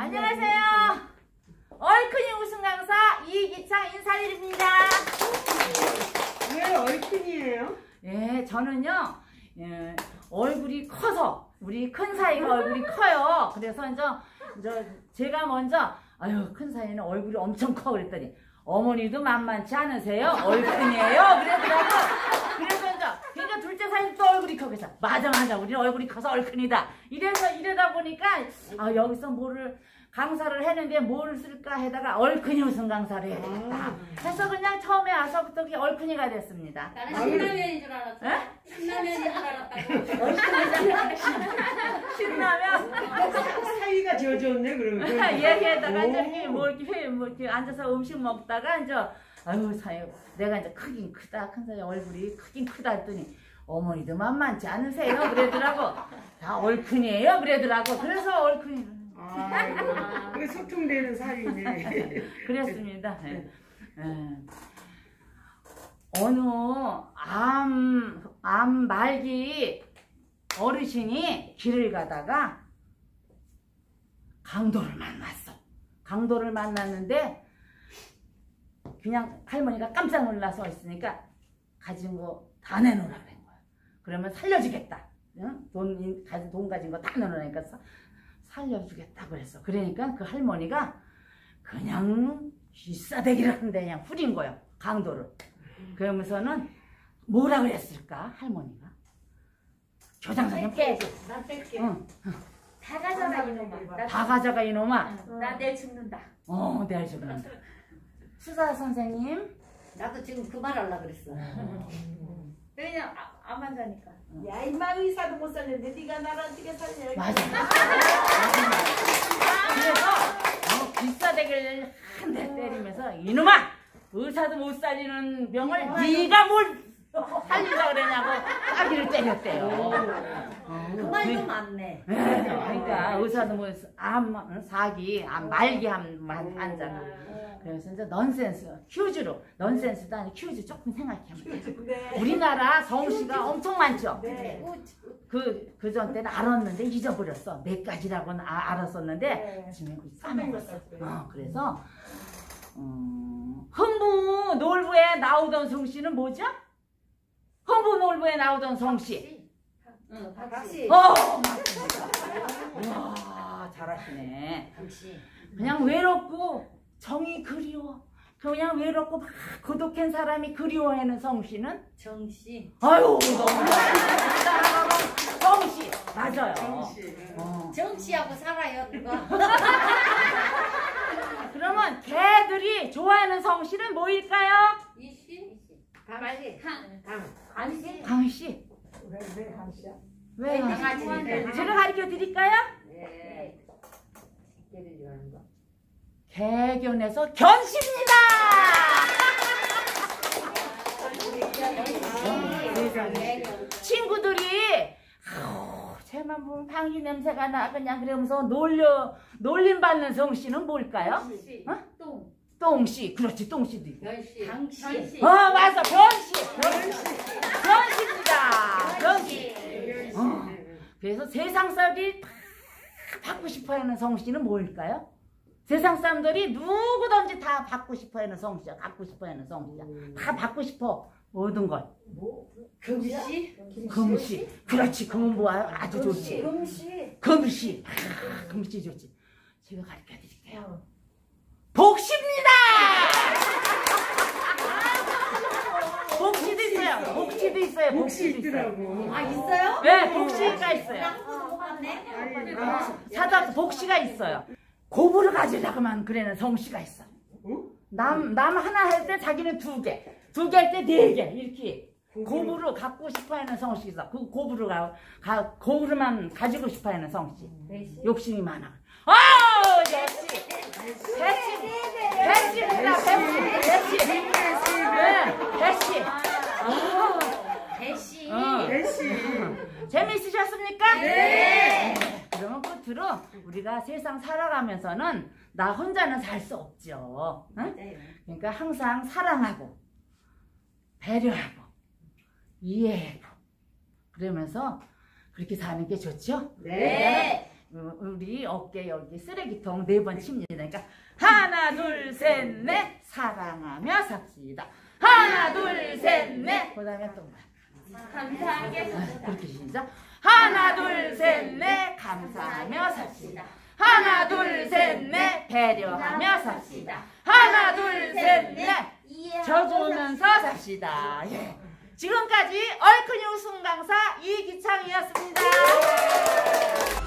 안녕하세요. 얼큰이 우승 강사 이기창 인사드립니다. 왜 얼큰이에요? 예, 저는요, 얼굴이 커서 우리 큰 사이가 얼굴이 커요. 그래서 제가 먼저 아유, 큰 사이는 얼굴이 엄청 커 그랬더니 어머니도 만만치 않으세요? 얼큰이에요. 그러더라고. 그래서 그러니까 둘째 사이도 얼굴이 커. 그래서 맞아 우리 얼굴이 커서 얼큰이다. 이러다 보니까 여기서 강사를 했는데 뭘 쓸까 해다가 얼큰이 우승 강사를 해야겠다. 그래서 그냥 처음에 와서부터 얼큰이가 됐습니다. 나는 신라면인 줄 알았어. 신라면인 줄 알았다고. 신라면? 사이가 좋네 그러면. 얘기하다가 이렇게 앉아서 음식 먹다가 아유 사이 내가 크긴 크다. 큰 사이 얼굴이 크긴 크다 했더니 어머니도 만만치 않으세요. 그러더라고. 다 얼큰이에요. 그러더라고. 그래서 얼큰이. 그게 소통되는 사이네. 그랬습니다. 어느 암 말기 어르신이 길을 가다가 강도를 만났어. 강도를 만났는데 그냥 할머니가 깜짝 놀라서 있으니까 가진 거 다 내놓으라 그런 거야. 그러면 살려주겠다. 응? 돈 가진 거 다 내놓으니까 살려주겠다 그랬어. 그러니까 그 할머니가 그냥 휘싸대기를 하는데 그냥 후린 거예요. 강도를. 그러면서는 뭐라 그랬을까 할머니가? 교장선생님 빼줘. 나 뺄게. 응. 다 가져가 이놈아. 다 가져가 이놈아. 나 내일 죽는다. 내일 죽는다. 수사 선생님. 나도 지금 그 말 하려고 그랬어. 왜냐 안 만자니까. 야 임마 의사도 못 살렸는데 네가 나를 어떻게 살려? 맞아. 그래서 빗사대기를 한 대 때리면서 이놈아 의사도 못 살리는 병을 네가 뭘 살리려고 그러냐고 따기를 때렸대요. 그 말도 맞네. 그러니까 의사도 뭐 사기, 말기 환자. 그래서 넌센스, 퀴즈로 넌센스도 아니고 퀴즈 조금 생각해보면 돼요. 네. 우리나라 성씨가 엄청 많죠. 네. 그 전 때는 알았는데 잊어버렸어. 몇 가지라고는 알았었는데 지금 까먹었어. 그래서 흥부 놀부에 나오던 성씨는 뭐죠? 흥부 놀부에 나오던 성씨. 응, 박씨. 맞습니다. 와, 잘하시네. 박씨. 그냥 외롭고 정이 그리워. 그냥 외롭고 막 고독한 사람이 그리워하는 성씨는? 정씨. 아유, 너무 정씨. 맞아요. 정씨하고 살아요 누가? 그러면 개들이 좋아하는 성씨는 뭐일까요? 이씨. 강씨. 강씨. 강씨. 왜 강씨야? 왜? 강아지. 제가 가르쳐 드릴까요? 네. 개를 좋아하는 거. 개견에서 견씨입니다. 친구들이 쟤만 보면 방귀 냄새가 나 그냥 그러면서 놀림 받는 성씨는 뭘까요? 똥. 똥씨. 그렇지, 똥씨도 있고. 변씨. 당씨. 맞아, 변씨. 변씨입니다. 변씨. 그래서 세상 사람들이 다 받고 싶어하는 성씨는 뭘까요? 세상 사람들이 누구든지 다 받고 싶어하는 성씨야. 갖고 싶어하는 성씨야. 다 받고 싶어. 모든 걸. 금씨. 금씨. 그렇지. 금은 뭐야? 아주 좋지. 금씨. 금씨. 금씨 좋지. 제가 가르쳐 드릴게요. 복씨입니다. 복씨도 있어요. 복씨도 있어요. 복시 복씨도 있어요. 있더라고. 아 있어요? 네, 복씨가 있어요. 못 봤네. 사자 복씨가 있어요. 고부를 가지려고만 그래는 성씨가 있어. 남 하나 할 때 자기는 두 개 할 때 네 개 이렇게 고부를 갖고 싶어하는 성씨 있어. 그 고부를만 가지고 싶어하는 성씨. 욕심이 많아. 역시 배씨입니다. 배씨. 배씨. 재미있으셨습니까? 네. 그러면 끝으로 우리가 세상 살아가면서는 나 혼자는 살 수 없죠. 응? 그러니까 항상 사랑하고 배려하고 이해하고 그러면서 그렇게 사는 게 좋죠? 네. 우리 어깨 여기 쓰레기통 4번 칩니다. 그러니까 하나 둘 셋 넷 사랑하며 삽시다. 하나 둘 셋 넷 그다음에 또 감사하게 그렇게 시작. 하나 둘 셋 넷 감사하며 삽시다. 하나 둘 셋 넷 배려하며 삽시다. 하나 둘 셋 넷 져주면서 삽시다. 예. 지금까지 얼큰이 우승 강사 이기창이었습니다.